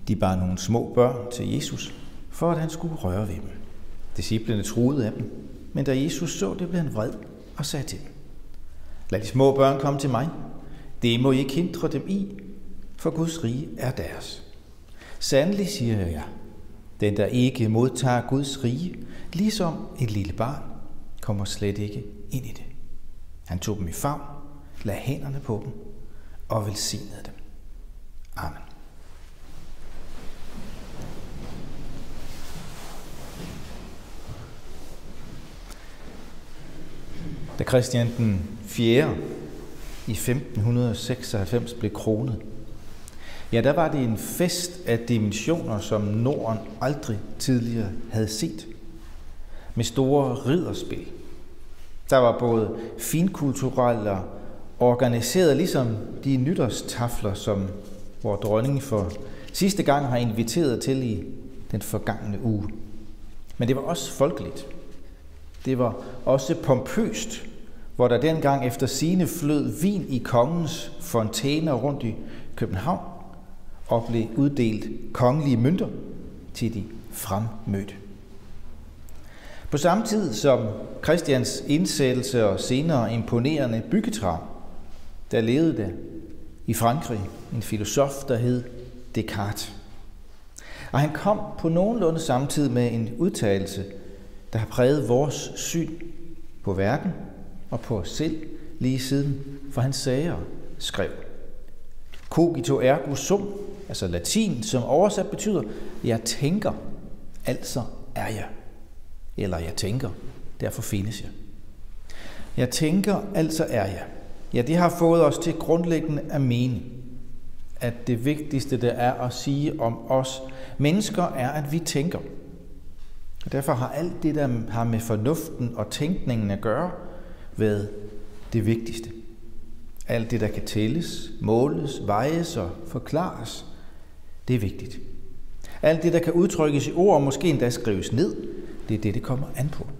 De bar nogle små børn til Jesus, for at han skulle røre ved dem. Disciplene truede af dem, men da Jesus så det, blev han vred og sagde til dem: Lad de små børn komme til mig. Det må I ikke hindre dem i, for Guds rige er deres. Sandelig siger jeg jer, den der ikke modtager Guds rige, ligesom et lille barn, kommer slet ikke ind i det. Han tog dem i favn, lagde hænderne på dem og velsignede dem. Amen. Da Christian den 4. i 1596 blev kronet, ja, der var det en fest af dimensioner, som Norden aldrig tidligere havde set. Med store ridderspil. Der var både finkulturelle og organiseret, ligesom de nytårstafler, som vor dronning for sidste gang har inviteret til i den forgangne uge. Men det var også folkeligt. Det var også pompøst, hvor der dengang efter sigende flød vin i kongens fontæner rundt i København og blev uddelt kongelige mønter til de fremmødte. På samme tid som Christians indsættelse og senere imponerende byggetræ, der levede der i Frankrig en filosof, der hed Descartes. Og han kom på nogenlunde samtidig med en udtalelse, der har præget vores syn på verden og på os selv lige siden, for han sagde og skrev: Cogito ergo sum, altså latin, som oversat betyder, jeg tænker, altså er jeg. Eller jeg tænker, derfor findes jeg. Jeg tænker, altså er jeg. Ja, det har fået os til grundlæggende at mene, at det vigtigste, der er at sige om os mennesker, er, at vi tænker. Og derfor har alt det, der har med fornuften og tænkningen at gøre, været det vigtigste. Alt det, der kan tælles, måles, vejes og forklares, det er vigtigt. Alt det, der kan udtrykkes i ord og måske endda skrives ned, det er det, det kommer an på.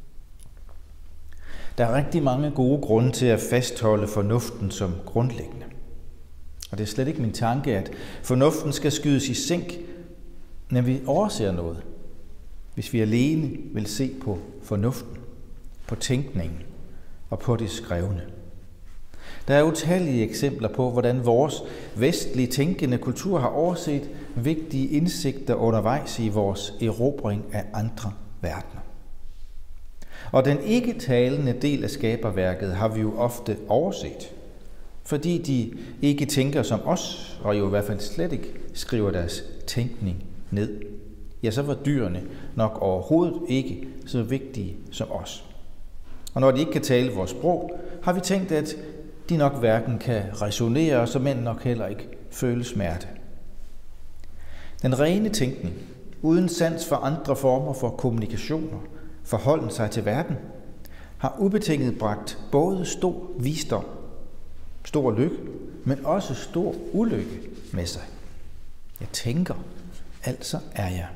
Der er rigtig mange gode grunde til at fastholde fornuften som grundlæggende. Og det er slet ikke min tanke, at fornuften skal skydes i sænk, når vi overser noget. Hvis vi alene vil se på fornuften, på tænkningen og på det skrevne. Der er utallige eksempler på, hvordan vores vestlige tænkende kultur har overset vigtige indsigter undervejs i vores erobring af andre verdener. Og den ikke-talende del af skaberværket har vi jo ofte overset, fordi de ikke tænker som os, og jo i hvert fald slet ikke skriver deres tænkning ned. Ja, så var dyrene nok overhovedet ikke så vigtige som os. Og når de ikke kan tale vores sprog, har vi tænkt, at de nok hverken kan resonere, og som end nok heller ikke føle smerte. Den rene tænkning, uden sans for andre former for kommunikationer, forholden sig til verden, har ubetinget bragt både stor visdom, stor lykke, men også stor ulykke med sig. Jeg tænker, altså er jeg.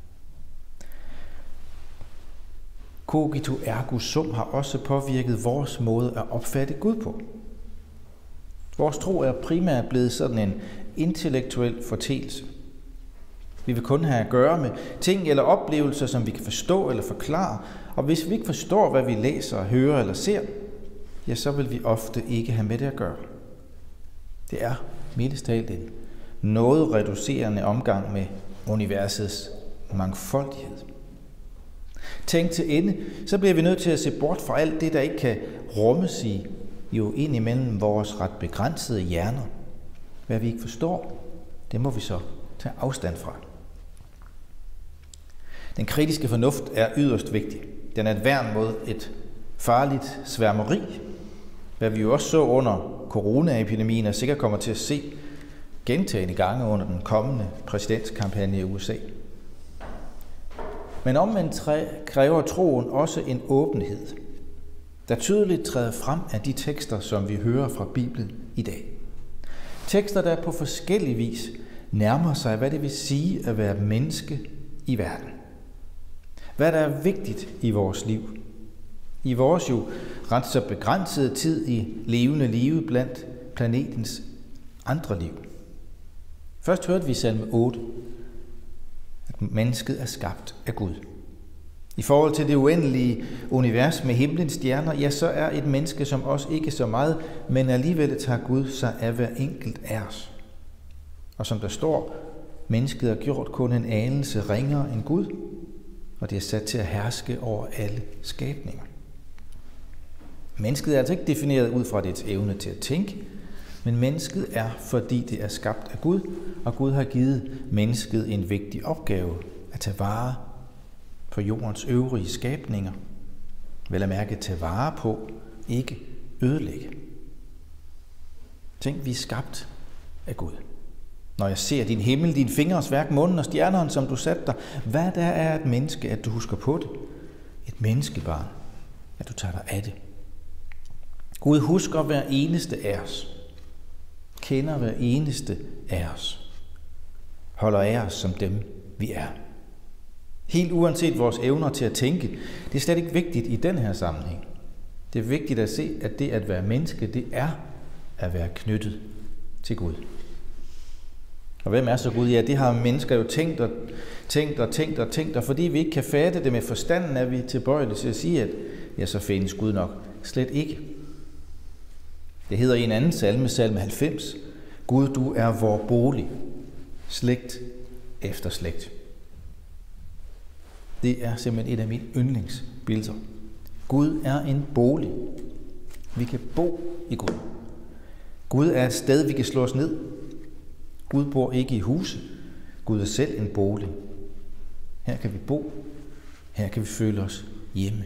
Cogito ergo sum har også påvirket vores måde at opfatte Gud på. Vores tro er primært blevet sådan en intellektuel fortælelse. Vi vil kun have at gøre med ting eller oplevelser, som vi kan forstå eller forklare, og hvis vi ikke forstår, hvad vi læser, hører eller ser, ja, så vil vi ofte ikke have med det at gøre. Det er mildest talt en noget reducerende omgang med universets mangfoldighed. Tænk til ende, så bliver vi nødt til at se bort fra alt det, der ikke kan rummes i jo ind imellem vores ret begrænsede hjerner. Hvad vi ikke forstår, det må vi så tage afstand fra. Den kritiske fornuft er yderst vigtig. Den er et værn mod et farligt sværmeri, hvad vi jo også så under coronaepidemien, og sikkert kommer til at se gentagne gange under den kommende præsidentskampagne i USA. Men omvendt kræver troen også en åbenhed, der tydeligt træder frem af de tekster, som vi hører fra Bibelen i dag. Tekster, der på forskellig vis nærmer sig, hvad det vil sige at være menneske i verden. Hvad der er vigtigt i vores liv. I vores jo ret så begrænsede tid i levende liv blandt planetens andre liv. Først hørte vi i salme 8, at mennesket er skabt af Gud. I forhold til det uendelige univers med himlens stjerner, ja, så er et menneske som os ikke så meget, men alligevel tager Gud sig af hver enkelt af os. Og som der står, mennesket er gjort kun en anelse ringere end Gud, og det er sat til at herske over alle skabninger. Mennesket er altså ikke defineret ud fra dets evne til at tænke, men mennesket er, fordi det er skabt af Gud, og Gud har givet mennesket en vigtig opgave at tage vare på jordens øvrige skabninger. Vel at mærke tage vare på, ikke ødelægge. Tænk, vi er skabt af Gud. Når jeg ser din himmel, din fingers værk, månen og stjernerne, som du satte dig, hvad der er et menneske, at du husker på det? Et menneskebarn, at du tager dig af det. Gud husker hver eneste af os. Kender hver eneste af os. Holder af os som dem, vi er. Helt uanset vores evner til at tænke, det er slet ikke vigtigt i den her sammenhæng. Det er vigtigt at se, at det at være menneske, det er at være knyttet til Gud. Og hvem er så Gud? Ja, det har mennesker jo tænkt, og fordi vi ikke kan fatte det med forstanden, er vi tilbøjelige til at sige, at ja, så findes Gud nok slet ikke. Det hedder i en anden salme, salme 90, Gud, du er vor bolig, slægt efter slægt. Det er simpelthen et af mine yndlingsbilleder. Gud er en bolig. Vi kan bo i Gud. Gud er et sted, vi kan slå os ned. Gud bor ikke i huse. Gud er selv en bolig. Her kan vi bo. Her kan vi føle os hjemme.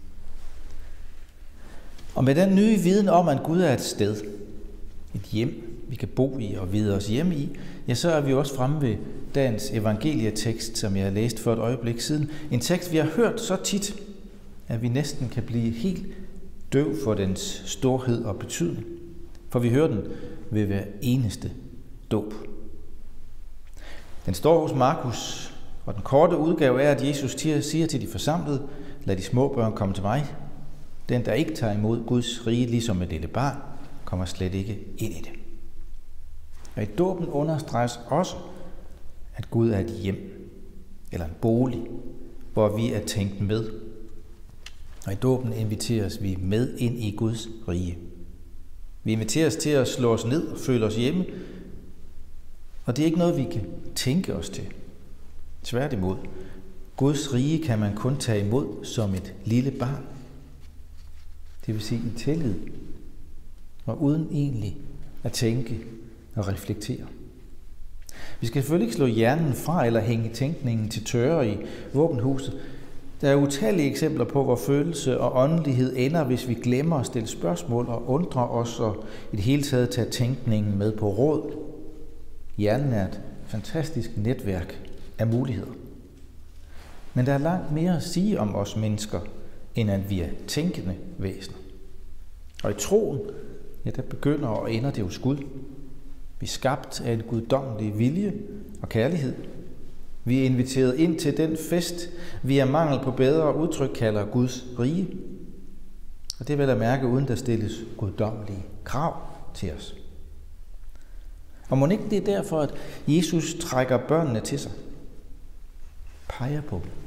Og med den nye viden om, at Gud er et sted, et hjem, vi kan bo i og vide os hjemme i, ja, så er vi også fremme ved dagens evangelietekst, som jeg har læst for et øjeblik siden. En tekst, vi har hørt så tit, at vi næsten kan blive helt døv for dens storhed og betydning. For vi hører den ved hver eneste dåb. Den står hos Markus, og den korte udgave er, at Jesus siger til de forsamlede, lad de små børn komme til mig. Den, der ikke tager imod Guds rige, ligesom et lille barn, kommer slet ikke ind i det. Og i dåben understreges også, at Gud er et hjem, eller en bolig, hvor vi er tænkt med. Og i dåben inviteres vi med ind i Guds rige. Vi inviteres til at slå os ned og føle os hjemme, og det er ikke noget, vi kan tænke os til. Tværtimod, Guds rige kan man kun tage imod som et lille barn. Det vil sige i tillid, og uden egentlig at tænke og reflektere. Vi skal selvfølgelig ikke slå hjernen fra eller hænge tænkningen til tørre i våbenhuset. Der er utallige eksempler på, hvor følelse og åndelighed ender, hvis vi glemmer at stille spørgsmål og undre os og i det hele taget tage tænkningen med på råd. Hjernen er et fantastisk netværk af muligheder. Men der er langt mere at sige om os mennesker, end at vi er tænkende væsener. Og i troen, ja, der begynder og ender det hos Gud. Vi er skabt af en guddommelig vilje og kærlighed. Vi er inviteret ind til den fest, vi af mangel på bedre udtryk kalder Guds rige. Og det vil jeg mærke, uden der stilles guddommelige krav til os. Og må ikke det er derfor, at Jesus trækker børnene til sig? Peger på dem.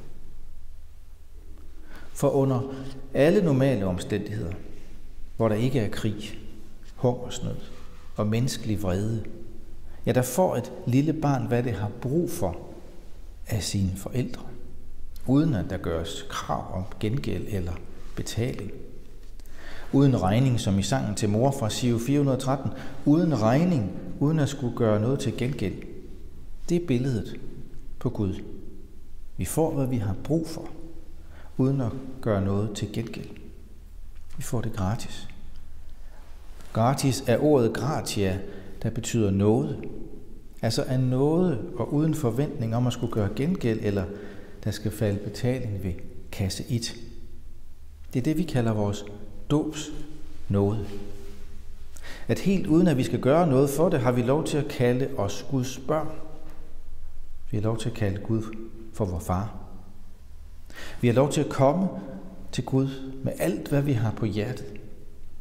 For under alle normale omstændigheder, hvor der ikke er krig, hungersnød og menneskelig vrede, ja, der får et lille barn, hvad det har brug for af sine forældre, uden at der gøres krav om gengæld eller betaling. Uden regning, som i sangen til mor fra Sio 413, uden regning, uden at skulle gøre noget til gengæld. Det er billedet på Gud. Vi får, hvad vi har brug for, uden at gøre noget til gengæld. Vi får det gratis. Gratis er ordet gratia, der betyder nåde. Altså af nåde og uden forventning om at skulle gøre gengæld, eller der skal falde betaling ved kasse 1. Det er det, vi kalder vores dåbs nåde. At helt uden at vi skal gøre noget for det, har vi lov til at kalde os Guds børn. Vi har lov til at kalde Gud for vor far. Vi har lov til at komme til Gud med alt, hvad vi har på hjertet.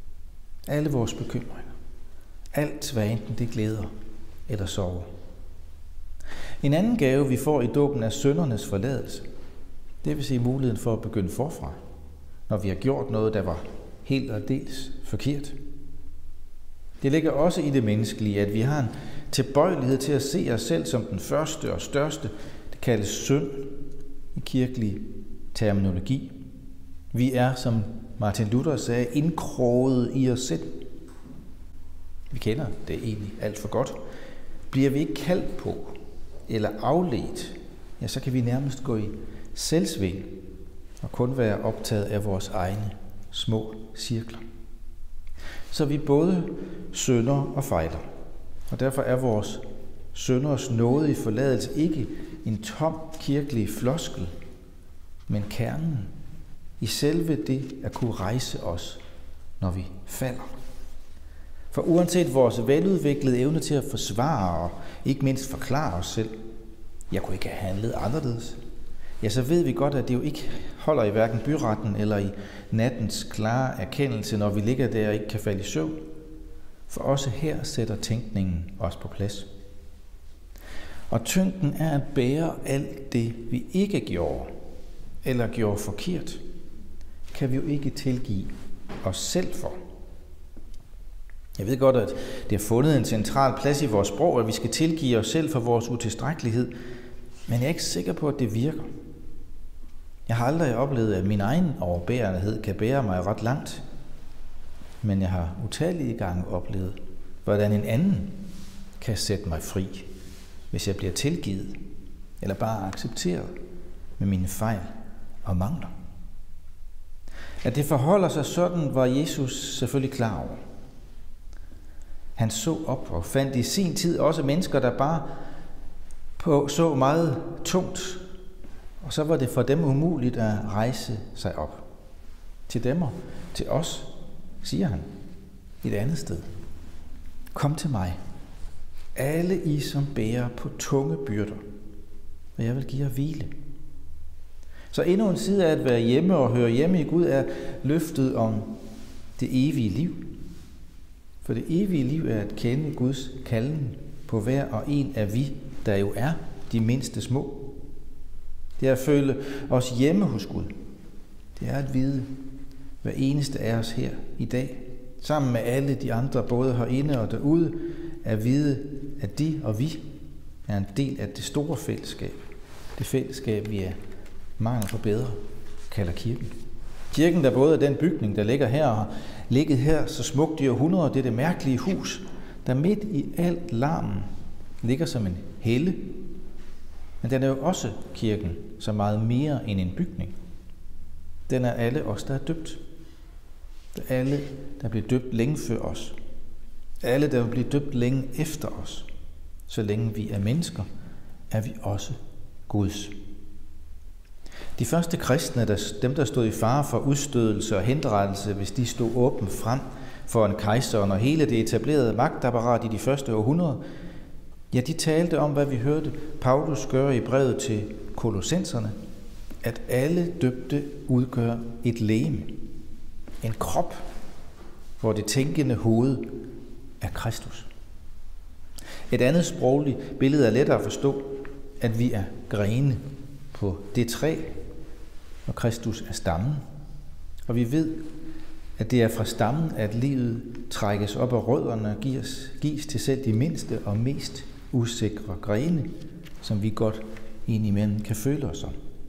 Alle vores bekymringer. Alt, hvad enten det glæder eller sorger. En anden gave, vi får i dåben, er syndernes forladelse. Det vil sige muligheden for at begynde forfra, når vi har gjort noget, der var helt og dels forkert. Det ligger også i det menneskelige, at vi har en tilbøjelighed til at se os selv som den første og største. Det kaldes synd i kirkelig terminologi. Vi er, som Martin Luther sagde, indkroget i os selv. Vi kender det egentlig alt for godt. Bliver vi ikke kaldt på eller afledt, ja, så kan vi nærmest gå i selvsving og kun være optaget af vores egne små cirkler. Så vi både synder og fejler. Og derfor er vores synders nådige forladelse ikke en tom kirkelig floskel, men kernen i selve det at kunne rejse os, når vi falder. For uanset vores veludviklede evne til at forsvare og ikke mindst forklare os selv, jeg kunne ikke have handlet anderledes, ja, så ved vi godt, at det jo ikke holder i hverken byretten eller i nattens klare erkendelse, når vi ligger der og ikke kan falde i søvn. For også her sætter tænkningen os på plads. Og tyngden er at bære alt det, vi ikke gjorde eller gjorde forkert, kan vi jo ikke tilgive os selv for. Jeg ved godt, at det har fundet en central plads i vores sprog, at vi skal tilgive os selv for vores utilstrækkelighed, men jeg er ikke sikker på, at det virker. Jeg har aldrig oplevet, at min egen overbærenhed kan bære mig ret langt, men jeg har utallige gange oplevet, hvordan en anden kan sætte mig fri, hvis jeg bliver tilgivet eller bare accepteret med mine fejl og mangler. At det forholder sig sådan, var Jesus selvfølgelig klar over. Han så op og fandt i sin tid også mennesker, der bare så meget tungt, og så var det for dem umuligt at rejse sig op. Til dem og til os, siger han et andet sted. Kom til mig, alle I, som bærer på tunge byrder, og jeg vil give jer hvile. Så endnu en side af at være hjemme og høre hjemme i Gud er løftet om det evige liv. For det evige liv er at kende Guds kalden på hver og en af vi, der jo er de mindste små. Det er at føle os hjemme hos Gud. Det er at vide, hver eneste af os her i dag, sammen med alle de andre, både herinde og derude, at vide, at de og vi er en del af det store fællesskab. Det fællesskab, vi er mangel på bedre, kalder kirken. Kirken, der både er den bygning, der ligger her og har ligget her så smukt i århundreder, det er det mærkelige hus, der midt i alt larmen ligger som en helle. Men den er jo også kirken så meget mere end en bygning. Den er alle os, der er døbt. Det er alle, der bliver døbt længe før os. Alle, der vil blive døbt længe efter os. Så længe vi er mennesker, er vi også Guds. De første kristne, dem der stod i fare for udstødelse og henrettelse, hvis de stod åbent frem for en kejser, når hele det etablerede magtapparat i de første århundreder, ja, de talte om, hvad vi hørte Paulus gøre i brevet til kolossenserne, at alle døbte udgør et legeme, en krop, hvor det tænkende hoved er Kristus. Et andet sprogligt billede er lettere at forstå, at vi er grene på det træ, og Kristus er stammen. Og vi ved, at det er fra stammen, at livet trækkes op af rødderne og gives til selv de mindste og mest usikre grene, som vi godt indimellem kan føle os som.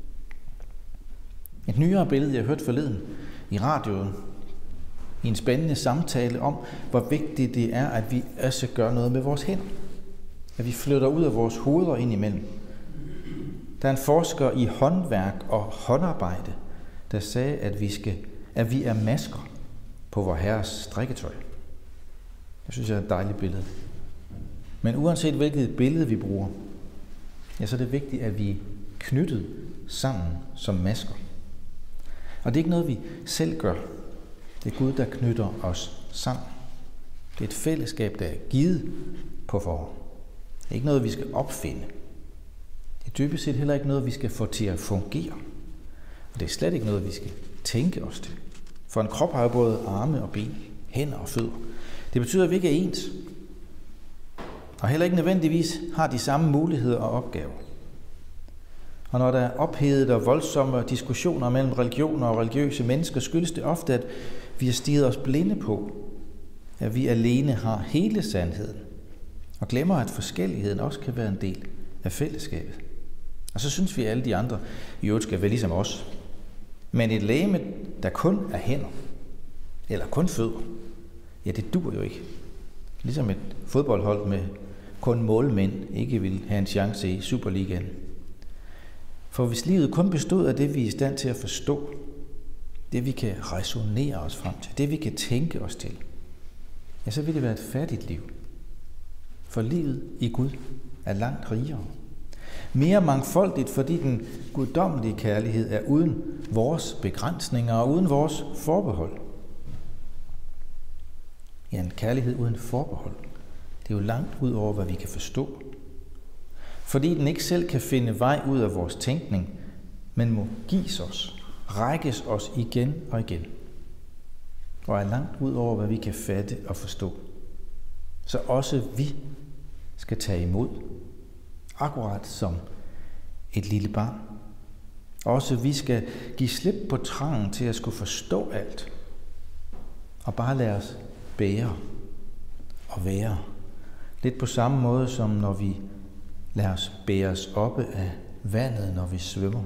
Et nyere billede, jeg hørte forleden i radioen, i en spændende samtale om, hvor vigtigt det er, at vi også gør noget med vores hænder. At vi flytter ud af vores hoveder indimellem. Der er en forsker i håndværk og håndarbejde, der sagde, at vi er masker på vor Herres strikketøj. Jeg synes, det er et dejligt billede. Men uanset hvilket billede vi bruger, ja, så er det vigtigt, at vi er knyttet sammen som masker. Og det er ikke noget, vi selv gør. Det er Gud, der knytter os sammen. Det er et fællesskab, der er givet på forhånd. Det er ikke noget, vi skal opfinde. Det er dybest set heller ikke noget, vi skal få til at fungere. Og det er slet ikke noget, vi skal tænke os til. For en krop har jo både arme og ben, hænder og fødder. Det betyder, at vi ikke er ens. og heller ikke nødvendigvis har de samme muligheder og opgaver. Og når der er ophedet og voldsomme diskussioner mellem religioner og religiøse mennesker, skyldes det ofte, at vi har stirret os blinde på, at vi alene har hele sandheden, og glemmer, at forskelligheden også kan være en del af fællesskabet. Og så synes vi, at alle de andre i øvrigt skal være ligesom os. Men et legeme, der kun er hænder, eller kun fødder, ja, det duer jo ikke. Ligesom et fodboldhold med kun målmænd ikke vil have en chance i Superligaen. For hvis livet kun bestod af det, vi er i stand til at forstå, det vi kan resonere os frem til, det vi kan tænke os til, ja, så vil det være et fattigt liv. For livet i Gud er langt rigere. Mere mangfoldigt, fordi den guddommelige kærlighed er uden vores begrænsninger og uden vores forbehold. Ja, en kærlighed uden forbehold. Det er jo langt ud over, hvad vi kan forstå. Fordi den ikke selv kan finde vej ud af vores tænkning, men må gives os, rækkes os igen og igen. Og er langt ud over, hvad vi kan fatte og forstå. Så også vi skal tage imod, akkurat som et lille barn. Også vi skal give slip på trangen til at skulle forstå alt, og bare lade os bære og være. Lidt på samme måde som når vi lader os bæres oppe af vandet, når vi svømmer.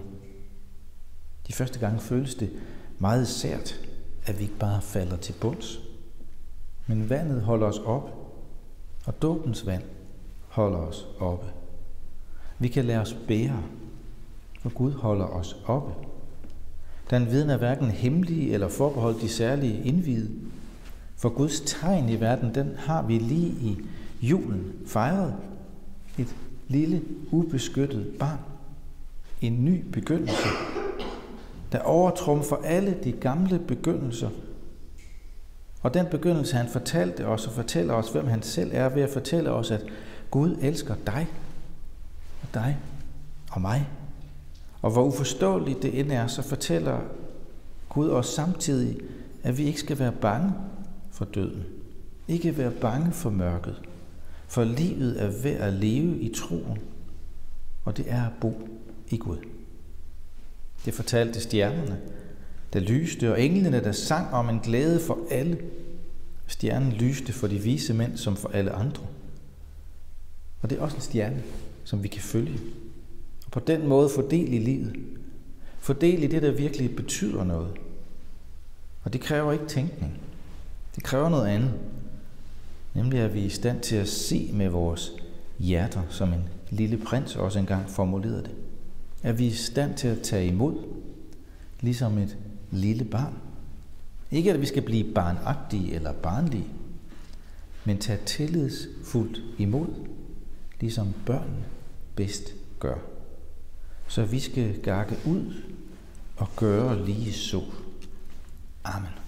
De første gange føles det meget sært, at vi ikke bare falder til bunds. Men vandet holder os oppe, og dåbens vand holder os oppe. Vi kan lade os bære, og Gud holder os oppe. Den viden er hverken hemmelig eller forbeholdt de særlige indviede. For Guds tegn i verden, den har vi lige i julen fejret. Et lille, ubeskyttet barn. En ny begyndelse, der overtrumfer alle de gamle begyndelser. Og den begyndelse, han fortalte os og fortæller os, hvem han selv er, ved at fortælle os, at Gud elsker dig og dig og mig. Og hvor uforståeligt det end er, så fortæller Gud os samtidig, at vi ikke skal være bange for døden. Ikke være bange for mørket. For livet er ved at leve i troen, og det er at bo i Gud. Det fortalte stjernerne, der lyste, og englene, der sang om en glæde for alle. Stjernen lyste for de vise mænd som for alle andre. Og det er også en stjerne, som vi kan følge. Og på den måde få del i livet. Få del i det, der virkelig betyder noget. Og det kræver ikke tænkning. Det kræver noget andet. Nemlig at vi er i stand til at se med vores hjerter, som en lille prins også engang formulerede det. At vi er i stand til at tage imod, ligesom et lille barn. Ikke at vi skal blive barnagtige eller barnlige, men tage tillidsfuldt imod, ligesom børnene bedst gør. Så vi skal gakke ud og gøre lige så. Amen.